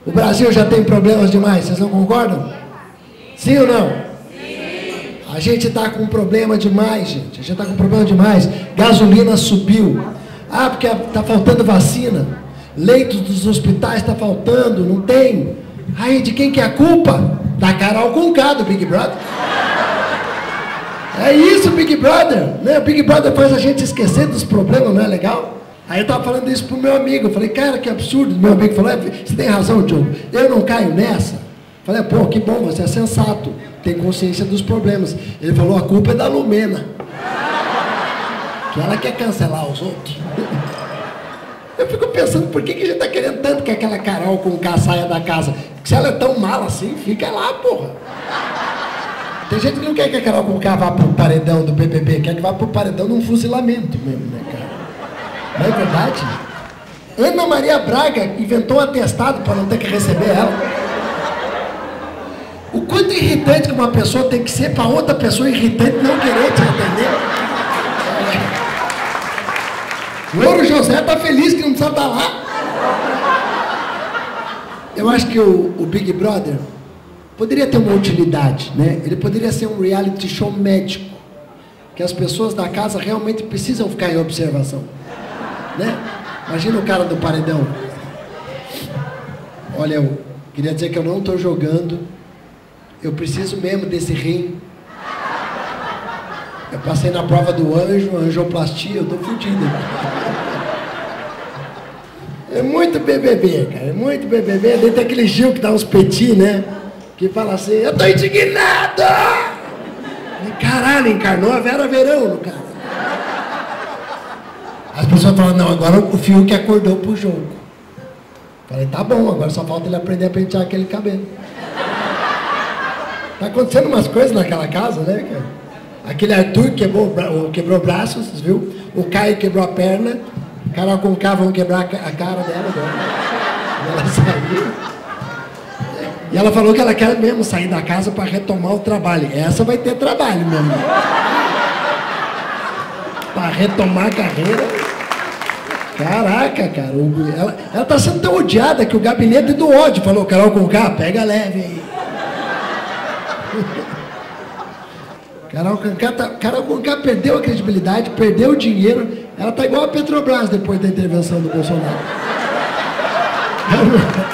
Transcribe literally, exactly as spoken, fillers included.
O Brasil já tem problemas demais, vocês não concordam? Sim ou não? Sim. A gente está com problema demais, gente. A gente está com problema demais. Gasolina subiu. Ah, porque está faltando vacina. Leitos dos hospitais está faltando, não tem. Aí, de quem que é a culpa? Da Carol Conká, do Big Brother. É isso, Big Brother. Né? O Big Brother faz a gente esquecer dos problemas, não é legal? Aí eu estava falando isso pro meu amigo. Eu falei, cara, que absurdo. Meu amigo falou, você tem razão, Diogo. Eu não caio nessa. Eu falei, pô, que bom, você é sensato. Tem consciência dos problemas. Ele falou, a culpa é da Lumena. Que ela quer cancelar os outros. Eu fico pensando, por que, que a gente está querendo tanto que aquela Carol Conká saia da casa? Se ela é tão mala assim, fica lá, porra. Tem gente que não quer que a Carol Conká vá pro paredão do B B B, quer que vá pro paredão de um fuzilamento mesmo, né, cara? Não é verdade? Ana Maria Braga inventou um atestado para não ter que receber ela. O quanto irritante que uma pessoa tem que ser para outra pessoa irritante não querer te atender. É. O Louro José tá feliz que não precisa estar lá. Eu acho que o, o Big Brother poderia ter uma utilidade, né? Ele poderia ser um reality show médico, que as pessoas da casa realmente precisam ficar em observação. Né? Imagina o cara do paredão. Olha, eu queria dizer que eu não estou jogando. Eu preciso mesmo desse rim. Eu passei na prova do anjo, angioplastia, eu estou fodido. É muito B B B, cara. É muito B B B. Daí tem aquele Gil que dá uns petit, né? Que fala assim, eu estou indignado! E caralho, encarnou a Vera Verão no cara. As pessoas falam, não, agora o Fiuk acordou pro jogo. Falei, tá bom, agora só falta ele aprender a pentear aquele cabelo. Tá acontecendo umas coisas naquela casa, né, cara? Aquele Arthur quebrou, quebrou braços, viu? O Caio quebrou a perna. Carol Conká vão quebrar a cara dela. E ela saiu. E ela falou que ela quer mesmo sair da casa para retomar o trabalho. Essa vai ter trabalho mesmo. Para retomar a carreira. Caraca, cara. Ela, ela tá sendo tão odiada que o gabinete do ódio falou, Carol Conká, pega leve aí. Carol Conká, tá, Carol Conká perdeu a credibilidade, perdeu o dinheiro. Ela tá igual a Petrobras depois da intervenção do Bolsonaro.